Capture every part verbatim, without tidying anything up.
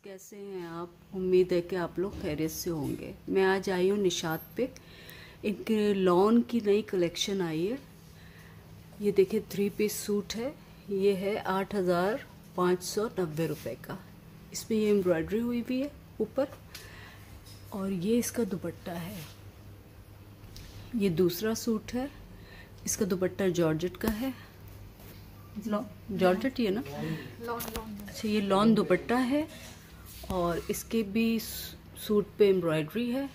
कैसे हैं आप? उम्मीद है कि आप लोग खैरियत से होंगे। मैं आज आई हूँ निशात पे। इनके लॉन की नई कलेक्शन आई है। ये देखिए थ्री पीस सूट है। ये है आठ हज़ार पाँच सौ नब्बे रुपये का। इसमें ये एम्ब्रॉयडरी हुई भी है ऊपर, और ये इसका दुपट्टा है। ये दूसरा सूट है। इसका दुपट्टा जॉर्जेट का है। जॉर्जेट ही है ना? अच्छा, ये लॉन दुपट्टा है और इसके भी सूट पे एम्ब्रॉयडरी है,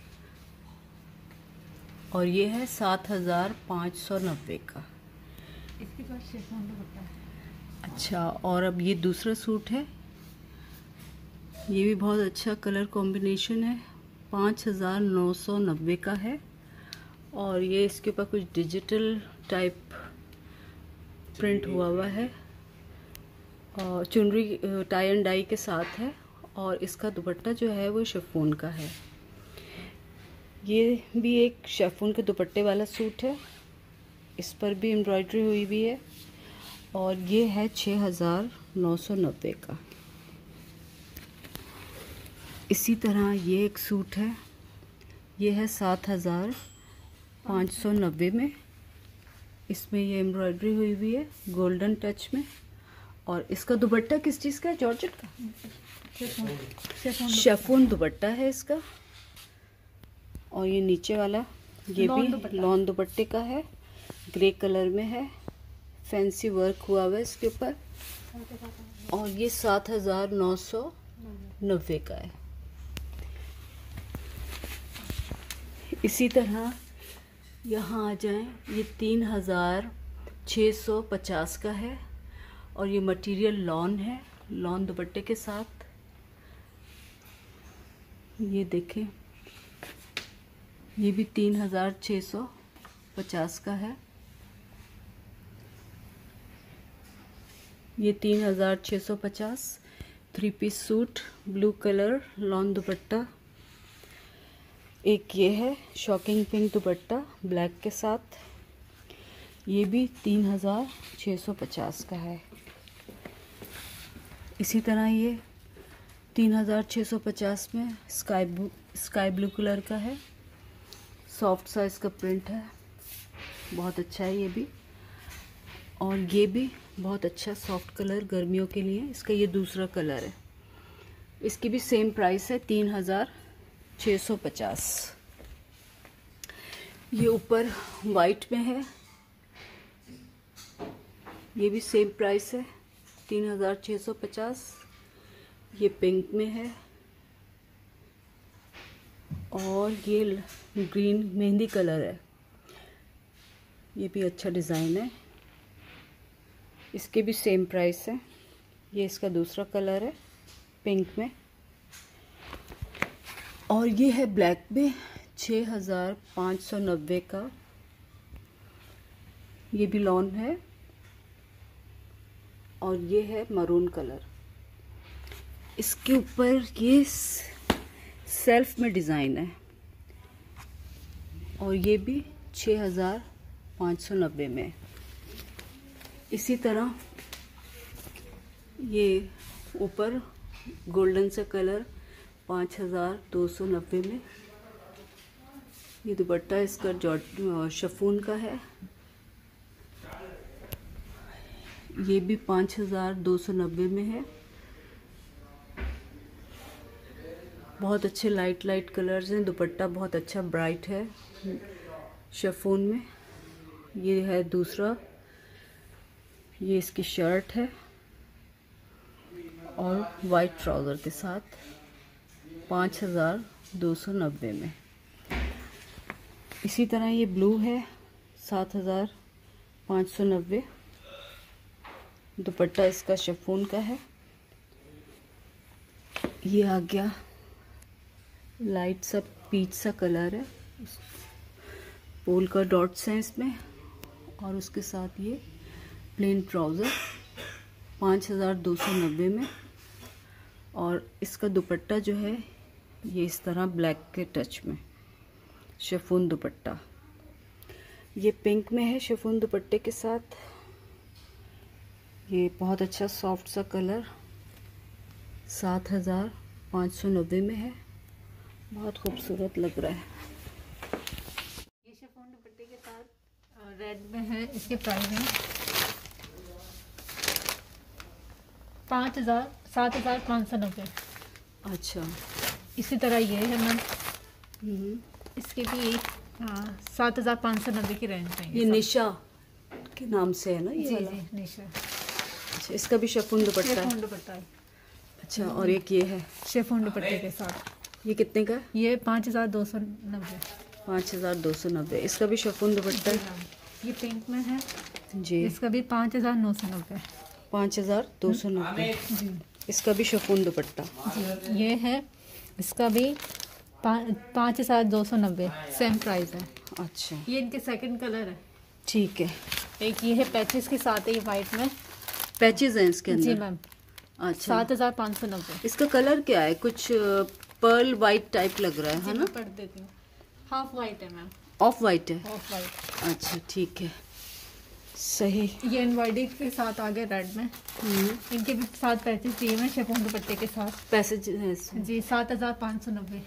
और ये है सात हज़ार पाँच सौ नब्बे का। इसके पास शिफॉन दुपट्टा है। अच्छा, और अब ये दूसरा सूट है। ये भी बहुत अच्छा कलर कॉम्बिनेशन है। पाँच हज़ार नौ सौ नब्बे का है, और ये इसके ऊपर कुछ डिजिटल टाइप प्रिंट हुआ हुआ है, और चुनरी टाई एंड डाई के साथ है, और इसका दुपट्टा जो है वो शिफॉन का है। ये भी एक शिफॉन के दुपट्टे वाला सूट है। इस पर भी एम्ब्रॉयडरी हुई भी है, और ये है छः हज़ार नौ सौ नब्बे का। इसी तरह ये एक सूट है। ये है सात हज़ार पाँच सौ नब्बे में। इसमें ये एम्ब्रॉयडरी हुई हुई है गोल्डन टच में, और इसका दुपट्टा किस चीज़ का है? जॉर्जेट का शिफॉन दुपट्टा है इसका। और ये नीचे वाला ये भी लॉन दुपट्टे का है, ग्रे कलर में है। फैंसी वर्क हुआ हुआ है इसके ऊपर, और ये सात हज़ार नौ सौ नब्बे का है। इसी तरह यहाँ आ जाएं, ये तीन हज़ार छः सौ पचास का है, और ये मटेरियल लॉन है, लॉन दुपट्टे के साथ। ये देखें, ये भी तीन हज़ार छः सौ पचास का है। ये तीन हज़ार छः सौ पचास three piece suit, blue colour lawn dupatta. एक ये है शॉकिंग पिंक दुपट्टा ब्लैक के साथ। ये भी तीन हज़ार छः सौ पचास का है। इसी तरह ये तीन हज़ार छः सौ पचास में sky blue sky blue colour का है। सॉफ्ट सा इसका प्रिंट है, बहुत अच्छा है ये भी। और ये भी बहुत अच्छा सॉफ्ट कलर गर्मियों के लिए। इसका ये दूसरा कलर है। इसकी भी सेम प्राइस है तीन हज़ार छः सौ पचास। ये ऊपर वाइट में है। ये भी सेम प्राइस है तीन हज़ार छः सौ पचास। ये पिंक में है, और ये ग्रीन मेहंदी कलर है। ये भी अच्छा डिज़ाइन है। इसके भी सेम प्राइस है। ये इसका दूसरा कलर है पिंक में, और ये है ब्लैक में छः हज़ार पाँच सौ नब्बे का। ये भी लॉन है, और ये है मरून कलर। इसके ऊपर ये सेल्फ में डिज़ाइन है, और ये भी छः हज़ार पाँच सौ नब्बे में। इसी तरह ये ऊपर गोल्डन सा कलर पाँच हज़ार दो सौ नब्बे में। ये दुपट्टा इसका जॉर्ज शिफॉन का है। ये भी पाँच हज़ार दो सौ नब्बे में है। बहुत अच्छे लाइट लाइट कलर्स हैं। दुपट्टा बहुत अच्छा ब्राइट है शिफॉन में। ये है दूसरा, ये इसकी शर्ट है, और वाइट ट्राउज़र के साथ पाँच हज़ार दो सौ नब्बे में। इसी तरह ये ब्लू है, सात हज़ार पाँच सौ नब्बे। दुपट्टा इसका शिफॉन का है। ये आ गया लाइट सा पीच सा कलर है, पोल का डॉट्स हैं इसमें, और उसके साथ ये प्लेन ट्राउज़र पाँच हज़ार दो सौ नब्बे में। और इसका दुपट्टा जो है ये इस तरह ब्लैक के टच में शिफॉन दुपट्टा। ये पिंक में है शिफॉन दुपट्टे के साथ। ये बहुत अच्छा सॉफ्ट सा कलर, सात हज़ार पाँच सौ नब्बे में है। बहुत खूबसूरत लग रहा है। ये शिफॉन दुपट्टे के साथ रेड में है। इसके प्राइस है पाँच हज़ार सात हज़ार पाँच सौ नब्बे। अच्छा, इसी तरह ये है मैम, इसके भी हाँ सात हज़ार पाँच सौ नब्बे की रेंज में। ये निशा के नाम से है ना ये जी वाला? जी निशा। अच्छा, इसका भी शिफॉन दुपट्टा है। शिफॉन दुपट्टा है। अच्छा, और एक ये है, शिफॉन दुपट्टे के साथ। ये कितने का है? ये पाँच हज़ार दो सौ नब्बे। पाँच हज़ार दो सौ नब्बे। इसका भी शिफॉन दुपट्टा है। ये पिंक में है जी, इसका भी पाँच हज़ार नौ सौ नब्बे। पाँच हज़ार दो सौ नब्बे। जी इसका भी शिफॉन दुपट्टा। जी ये है, इसका भी पाँच हज़ार दो सौ नब्बे, सेम प्राइस है। अच्छा, ये इनके सेकंड कलर है। ठीक है। एक ये है पैचेस के साथ है, ये वाइट में पैचेस हैं इसके अंदर? जी मैम। अच्छा, सात हज़ार पाँच सौ नब्बे। इसका कलर क्या है? कुछ पर्ल वाइट टाइप लग रहा है, है ना? पढ़ देती हूँ। हाफ वाइट है मैम। ऑफ वाइट है? Off white. अच्छा, ठीक है, सही। ये एम्ब्रॉयडरी के साथ आ गया रेड में। इनके भी साथ पैचेस दिए हुए शिफॉन दुपट्टे के साथ। पैसेज है इसमें? जी सात हज़ार पाँच सौ नब्बे।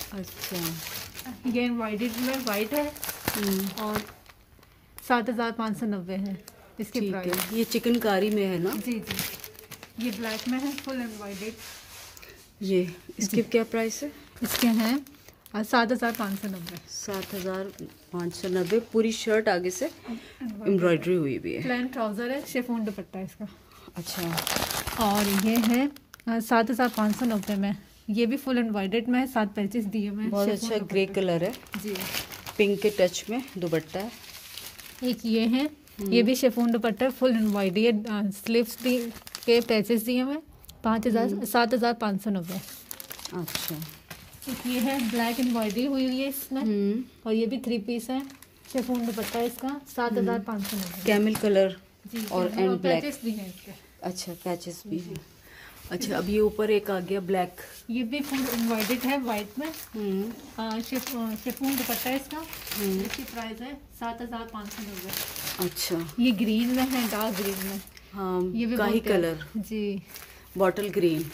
अच्छा, ये एम्ब्रॉयडरी में वाइट है और सात हज़ार पाँच सौ नब्बे है इसके ठीक प्राइस। है। ये चिकनकारी में है ना? जी जी। ये ब्लैक में है, फुल एम्ब्रॉयडरी। ये इसके क्या प्राइस है? इसके हैं सात हज़ार पाँच सौ नब्बे। सात हज़ार पाँच सौ नब्बे। पूरी शर्ट आगे से एम्ब्रॉयडरी हुई भी है। प्लेन ट्राउजर है, शिफॉन दुपट्टा है इसका। अच्छा, और ये है सात हज़ार पाँच सौ नब्बे में। ये भी फुल एम्ब्रॉयडर्ड में है, सात पैचेस दिए हुए हैं। बहुत अच्छा ग्रे कलर है, जी। पिंक के टच में दुपट्टा है। एक ये है, ये भी शिफॉन दुपट्टा है, फुल एम्ब्रॉयडरी है, स्लीव्स भी के पैचेस दिए हुए हैं। पाँच हज़ार सात हज़ार पाँच सौ नब्बे। अच्छा, एक ये है, ब्लैक एम्ब्रॉयडरी हुई हुई है इसमें, और ये भी थ्री पीस है, शिफॉन दुपट्टा है इसका, सात हज़ार पाँच सौ नब्बे। कैमल कलर जी, और एंड ब्लैक। पैचेस भी हैं इसके। अच्छा, पैचेस भी हैं। अच्छा, अब ये ऊपर एक आ गया ब्लैक। ये भी फुल एम्ब्रॉयडर्ड है वाइट में। हम्म, शिफॉन दुपट्टा है इसका। इसकी प्राइस है सात हज़ार पाँच सौ नब्बे। अच्छा, ये ग्रीन में है, डार्क ग्रीन में। हाँ, ये भी काही बहुत प्यारा- कलर, जी। Bottle green.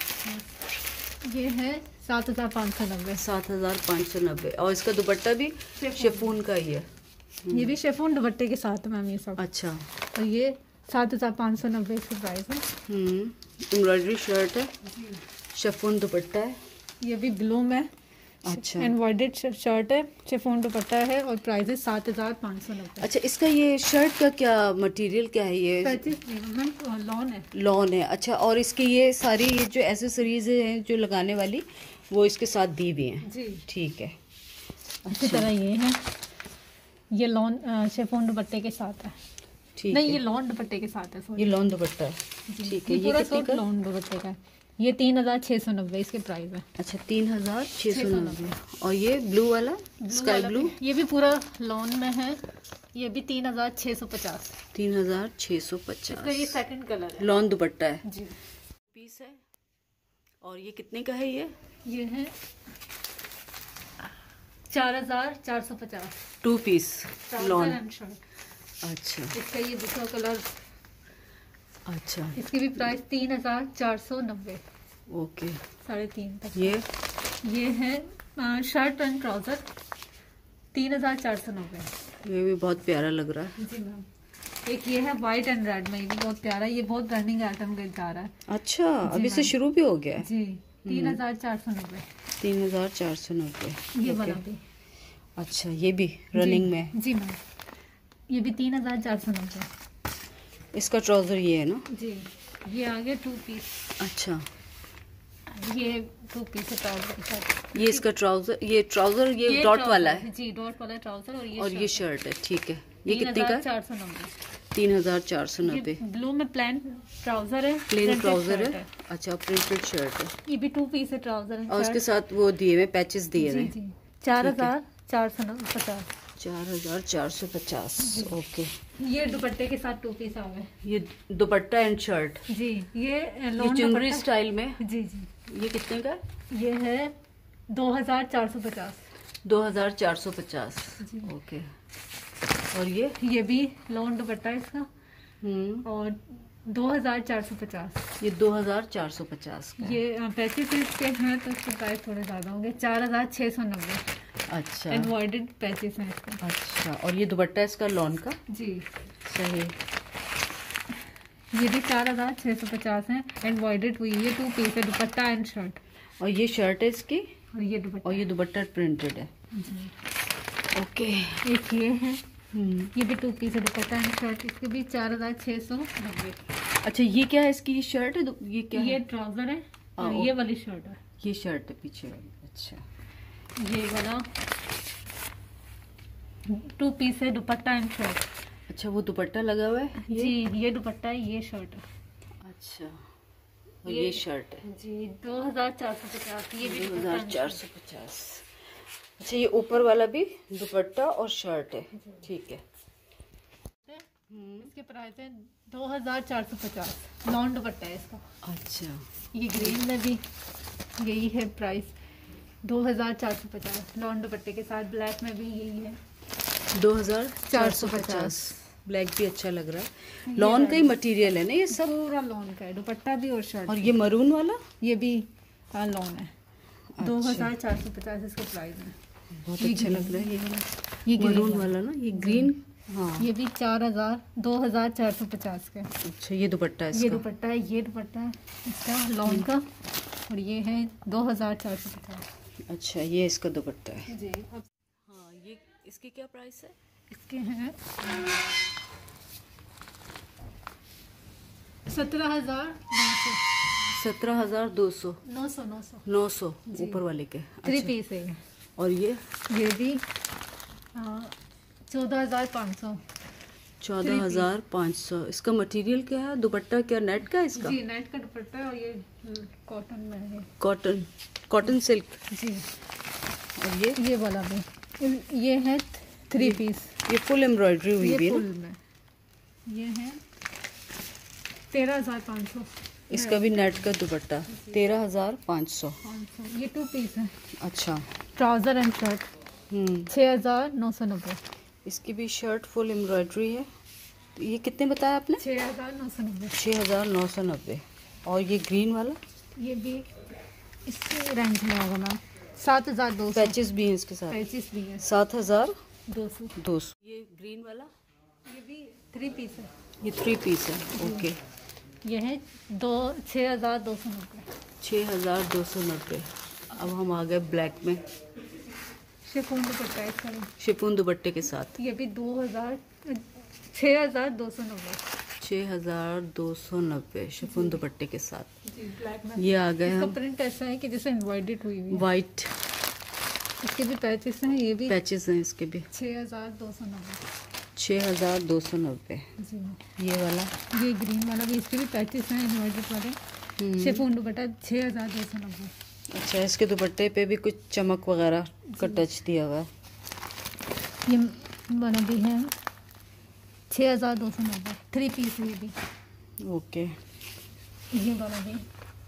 ये है सात हज़ार पाँच सौ नब्बे। सात हज़ार पाँच सौ नब्बे। और इसका दुपट्टा भी शिफॉन का ही है? ये भी शिफॉन दुपट्टे के साथ है मैम ये सब। अच्छा, और ये सात हज़ार पाँच सौ नब्बे इसकी प्राइस है। हम्म, एम्ब्रॉयडरी शर्ट है, शिफॉन दुपट्टा है। ये भी ब्लू में अच्छा, एम्ब्रॉयडर्ड शर्ट है, शिफॉन दुपट्टा है, और प्राइस है सात हज़ार पाँच सौ नब्बे। अच्छा, इसका ये शर्ट का क्या मटेरियल क्या है? ये मैम लॉन है। लॉन है। अच्छा, और इसके ये सारी ये जो एसेसरीज हैं जो लगाने वाली, वो इसके साथ दी हुई हैं? जी। ठीक है। इसी अच्छा, तरह ये है, ये लॉन शिफॉन दुपट्टे के साथ है। ठीक नहीं, है। ये लॉन दुपट्टे के साथ है, ये लॉन दुपट्टा है, ठीक है। ये पूरा कितने सूट का? लॉन दुपट्टे का है। ये तीन हज़ार छः सौ नब्बे इसके प्राइस है। अच्छा, तीन हजार छः सौ नब्बे। और ये ब्लू वाला, स्काई ब्लू? ये भी पूरा लॉन में है, ये भी तीन हज़ार छः सौ पचास। तीन हजार छः सौ इसका ये पचास। सेकंड कलर है। लॉन दुपट्टा है जी। पीस है। और ये कितने का है? ये ये है चार हज़ार चार सौ पचास। Two piece lawn. And shirt. अच्छा, इसका ये दूसरा कलर, अच्छा, इसकी भी प्राइस तीन हज़ार चार सौ नब्बे, ओके। साढ़े तीन तक। ये ये है आ, शर्ट एंड ट्राउजर, तीन हज़ार चार सौ नब्बे। ये भी बहुत प्यारा लग रहा है। जी मैम। एक ये है वाइट एंड रेड में, ये भी बहुत प्यारा है, ये बहुत रनिंग आइटम के जा रहा है। अच्छा, अभी से शुरू भी हो गया है? जी, तीन हज़ार चार सौ नब्बे। तीन हजार चार सौ नब्बे। ये वाला भी। अच्छा, ये भी रनिंग में? जी मैम, ये भी तीन हज़ार चार सौ नब्बे। इसका ट्राउजर ये है ना? जी। ये आगे टू पीस, अच्छा, ये टू पीस है ट्राउजर के साथ। ये इसका ट्राउजर, ये ट्राउजर ये डॉट ट्राउजर वाला है? जी, डॉट वाला ट्राउजर, और ये और ये शर्ट है, ठीक है। ये कितने का? चार सौ नब्बे। तीन हजार चार सौ नब्बे। ब्लू में प्लेन ट्राउजर है, प्लेन printed ट्राउजर shirt है। अच्छा, प्रिंटेड शर्ट है। ये भी टू पीस है ट्राउजर है। और उसके साथ वो दिए हुए पैचेस दिए जी हुए। जी, चार हज़ार चार सौ पचास। चार हजार चार सौ पचास, ओके। ये दुपट्टे के साथ टू पीस आ गए। ये दुपट्टा एंड शर्ट, जी, ये ये लॉन चुनरी दुपट्टा। स्टाइल में। जी जी। ये कितने का? ये है दो हज़ार चार सौ पचास। दो हजार चार सौ पचास, ओके। और ये ये भी लॉन दुपट्टा है इसका, हम्म और दो हजार चार सौ पचास। ये दो हजार चार सौ पचास का है। ये पैचेस के हैं तो इसके प्राइस थोड़े ज़्यादा होंगे, चार हजार छः सौ नब्बे। अच्छा, एम्ब्रॉयडर्ड पैचेस हैं इसका। अच्छा, और ये दुपट्टा इसका लॉन का? जी सही। ये भी चार हजार छः सौ पचास है, एम्ब्रॉयडर्ड हुई है, टू पीस है, दुपट्टा एंड शर्ट। और ये शर्ट है इसकी, और ये दुपट्टा, और ये दुपट्टा प्रिंटेड है। जी। ओके। एक ये है, हम्म, ये भी टू पीस है, दुपट्टा एंड शर्ट, इसके भी चार हजार छः सौ नब्बे। अच्छा, ये क्या है इसकी? ये शर्ट है? ये क्या ये है? ट्राउजर है आ, और ये वाली शर्ट है। ये शर्ट है पीछे वाली। अच्छा, ये वाला टू पीस है, दुपट्टा एंड शर्ट। अच्छा, वो दुपट्टा लगा हुआ है ये? जी, ये दुपट्टा है, ये शर्ट है। अच्छा, और ये, ये शर्ट है जी, दो हजार चार सौ पचास। ये भी दो हजार चार सौ पचास। अच्छा, ये ऊपर वाला भी दुपट्टा और शर्ट है, ठीक है। इसके प्राइस है दो हजार चार सौ पचास, लॉन दुपट्टा है इसका। अच्छा, ये ग्रीन में भी यही है प्राइस, दो हजार चार सौ पचास, लॉन दुपट्टे के साथ। ब्लैक में भी यही है, दो हजार चार सौ पचास। ब्लैक भी अच्छा लग रहा है, लॉन का ही मटेरियल है ना ये सब? पूरा लॉन का है, दुपट्टा भी और शर्ट। और ये मरून वाला? ये भी हाँ लॉन है। अच्छा। दो हजार चार सौ पचास इसका प्राइस है। बहुत अच्छा लग रहा है ये वाला, ये मरून वाला ना, ये ग्रीन। हाँ, ये भी चार हजार दो हजार चार सौ पचास का। अच्छा, ये दुपट्टा है ये इसका? दुपट्टा है, ये दुपट्टा है इसका लॉन का, और ये है दो हजार चार सौ पचास। अच्छा, ये इसका दुपट्टा है जी। हाँ, ये इसकी क्या प्राइस है? इसके हैं सत्रह हजार नौ सौ। सत्रह हजार दो सौ नौ सौ नौ सौ नौ सौ ऊपर वाले के। थ्री अच्छा, पीस है। और ये ये भी चौदह हजार पाँच सौ। चौदह हजार पाँच सौ। इसका मटेरियल क्या है? दुपट्टा क्या नेट का है इसका? जी, नेट का दुपट्टा है, और ये कॉटन में है। Cotton, cotton silk. जी। और ये ये वाला भी, ये है थ्री पीस, ये फुल एम्ब्रॉयडरी हुई हुई ये है फुल ना? में। ये है तेरह हजार पाँच सौ। इसका भी नेट का दुपट्टा तेरह हजार पाँच सौ। ये टू पीस है, अच्छा। ट्राउजर एंड शर्ट, हम्म, छः हजार नौ सौ नब्बे। इसकी भी शर्ट फुल एम्ब्रॉयडरी है। तो ये कितने बताया आपने? छः हजार नौ सौ नब्बे। छः हजार नौ सौ नब्बे। और ये ग्रीन वाला? ये भी इसके रेंज में होगा मैम, सात हजार दो सौ। पैचेस भी हैं इसके साथ? पैचेस भी है, सात हजार दो सौ। दो सौ। ये ग्रीन वाला? ये भी थ्री पीस है। ये थ्री पीस है, ओके। ये है दो छः हजार दो सौ नब्बे। छः हजार दो सौ नब्बे। अब हम आ गए ब्लैक में, शिफॉन दुपट्टा है इसका भी। शिफॉन दुपट्टे के साथ। ये भी दो हजार छः हजार दो सौ नब्बे। छः हजार दो सौ नब्बे शिफॉन दुपट्टे के साथ। जी, ब्लैक में। ये आ गए इसका हम प्रिंट ऐसा है कि जैसे एम्ब्रॉयडर्ड हुई हुई है। वाइट। इसके भी पैचेस हैं, ये भी पैचेस हैं इसके भी। छः हजार दो सौ नब्बे। छः हजार दो सौ नब्बे। जी। ये वाला? ये ग्रीन वाला भी, इसके भी पैचेस हैं एम्ब्रॉयडर्ड वाले। शिफॉन दुपट्टा छः हजार दो सौ नब्बे। अच्छा, इसके दुपट्टे पे भी कुछ चमक वगैरह का टच दिया हुआ है। ये वाला भी है छः हजार दो सौ नब्बे, थ्री पीस ये भी। ओके। ये वाला भी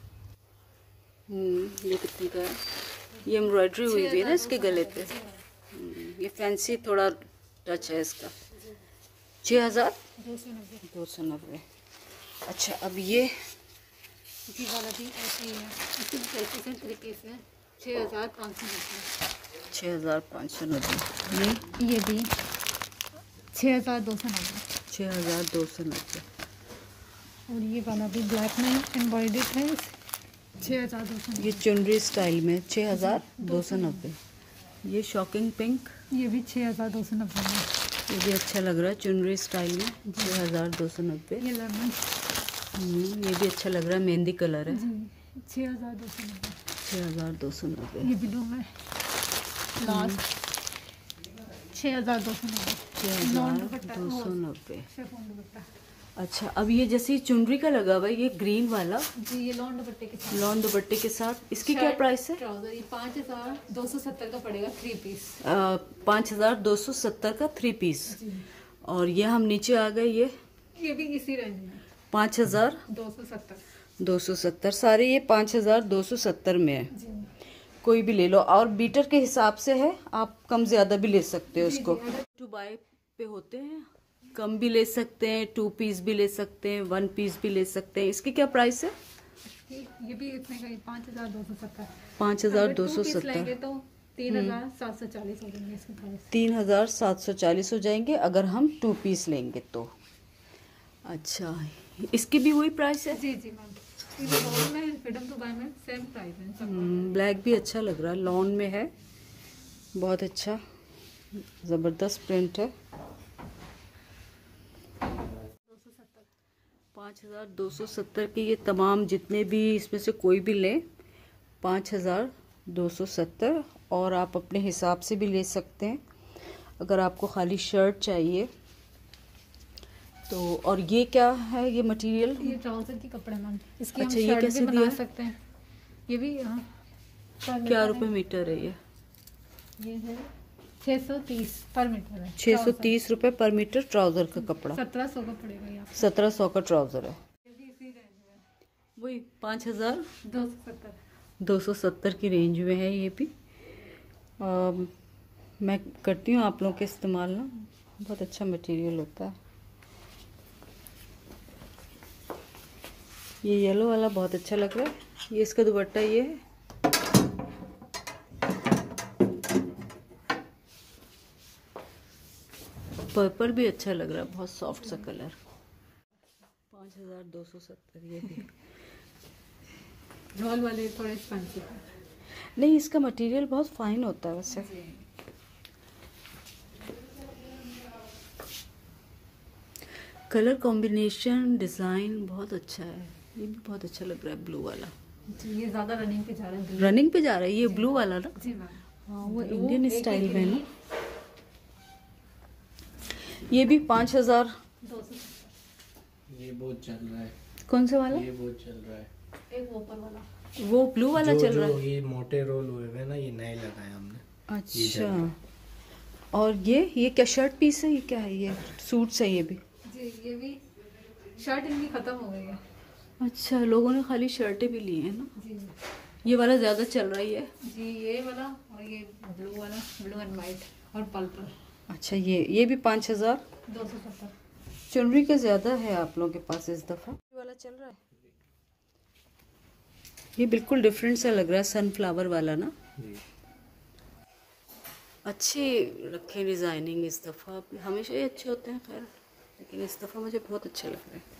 हम्म, ये कितने का है? ये एम्ब्रॉयडरी हुई हुई है ना इसके गले पे। हम्म, ये फैंसी थोड़ा टच है इसका। छः हजार दो सौ नब्बे। दो सौ नब्बे। अच्छा, अब ये ये वाला भी ऐसे ही है, इसके भी पैचेस हैं, थ्री पीस है, छः हजार पाँच सौ नब्बे। छः हजार पाँच सौ नब्बे। ये ये भी छः हजार दो सौ नब्बे। छः हजार दो सौ नब्बे। और ये वाला भी ब्लैक में एम्ब्रॉयडर्ड है, छः हजार दो सौ। ये चुनरी स्टाइल में छः हजार दो सौ नब्बे। ये शॉकिंग पिंक, ये भी छः हजार दो सौ नब्बे में। ये भी अच्छा लग रहा है चुनरी स्टाइल में, छः हजार दो सौ नब्बे। ये लेमन, ये भी अच्छा लग रहा है, मेहंदी कलर है। जी, छः हजार दो सौ नब्बे। छः हजार दो सौ नब्बे। ये ब्लू में लास्ट छः हजार दो सौ नब्बे। छः हजार दो सौ नब्बे। शिफॉन दुपट्टा। अच्छा, अब ये जैसे चुनरी का लगा हुआ है, ये ग्रीन वाला जी, ये लॉन दुपट्टे के साथ। लॉन दुपट्टे के साथ, इसकी क्या प्राइस है? ट्राउजर ये पाँच हजार दो सौ सत्तर का पड़ेगा, थ्री पीस। पाँच हजार दो सौ सत्तर का थ्री पीस। और ये हम नीचे आ गए, ये ये भी इसी रेंज में पाँच हजार दो सौ सत्तर। दो सौ सत्तर। सारे ये पाँच हजार दो सौ सत्तर में है। जी। कोई भी ले लो, और बीटर के हिसाब से है, आप कम ज्यादा भी ले सकते हो इसको। टू बाय पे होते हैं कम भी ले सकते हैं, टू पीस भी ले सकते हैं, वन पीस भी ले सकते हैं। इसकी क्या प्राइस है? ये ये भी इतने का पाँच हजार दो सौ सत्तर। पाँच हजार दो सौ सत्तर लेंगे तो तीन हजार सात सौ चालीस हो जाएंगे इसके प्राइस। तीन हजार सात सौ चालीस हो जाएंगे अगर हम टू पीस लेंगे तो। अच्छा, इसकी भी वही प्राइस है? जी जी मैम, में फ्रीडम टू बाय में सेम प्राइस है। ब्लैक भी अच्छा लग रहा है, लॉन में है, बहुत अच्छा ज़बरदस्त प्रिंट है। पाँच हजार दो सौ सत्तर के ये तमाम जितने भी इसमें से कोई भी लें, पाँच हजार दो सौ सत्तर। और आप अपने हिसाब से भी ले सकते हैं अगर आपको खाली शर्ट चाहिए तो। और ये क्या है, ये मटेरियल? ये ट्राउजर की कपड़े मैम, इसकी अच्छा, हम ये शर्ट कैसे भी बना दिया? सकते हैं। ये भी हाँ, क्या रुपए मीटर है ये? ये है छः सौ तीस पर मीटर है। छः सौ तीस रुपये पर मीटर ट्राउज़र का कपड़ा। सत्रह सौ का पड़ेगा ये। सत्रह सौ का ट्राउज़र है। ये भी इसी रेंज में, वही पाँच हजार दो सौ सत्तर दो सौ सत्तर की रेंज में है ये भी। आ, मैं करती हूँ आप लोगों के इस्तेमाल ना, बहुत अच्छा मटेरियल होता है। ये येलो वाला बहुत अच्छा लग रहा है। ये इसका दुपट्टा ये है। पर्पल भी अच्छा लग रहा है, बहुत सॉफ्ट सा कलर। पाँच हजार दो सौ सत्तर ये भी। रॉल वाले थोड़े एक्सपेंसिव है। नहीं, इसका मटेरियल बहुत फाइन होता है वैसे। कलर कॉम्बिनेशन, डिज़ाइन बहुत अच्छा है। ये भी बहुत अच्छा लग रहा है, ब्लू वाला। ये ज़्यादा रनिंग पे जा रहा है। रनिंग पे जा रहा है ये ब्लू वाला ना? जी मैम। हाँ, वो इंडियन स्टाइल में ना। ये भी पाँच हजार दो सौ। ये बहुत चल रहा है। कौन से वाला? ये बहुत चल रहा है। एक ऊपर वाला, वो ब्लू वाला जो, चल जो रहा है। ये मोटे रोल हुए हुए ना, ये नए लगाए हमने। अच्छा, और ये ये क्या शर्ट पीस है? ये क्या है? ये सूट्स है ये भी? जी ये भी शर्ट इनकी खत्म हो गई है। अच्छा, लोगों ने खाली शर्टें भी ली हैं ना। जी ये वाला ज़्यादा चल रहा है। जी ये वाला और ये ब्लू वाला, ब्लू एंड वाइट और पर्पल। अच्छा, ये ये भी पाँच हजार दो सौ सत्तर। चुनरी का ज़्यादा है आप लोगों के पास इस दफ़ा। ये वाला चल रहा है। ये बिल्कुल डिफरेंट सा लग रहा है, सनफ्लावर वाला ना। अच्छे रखे डिज़ाइनिंग इस दफ़ा, हमेशा ही अच्छे होते हैं खैर, लेकिन इस दफ़ा मुझे बहुत अच्छे लग रहे हैं।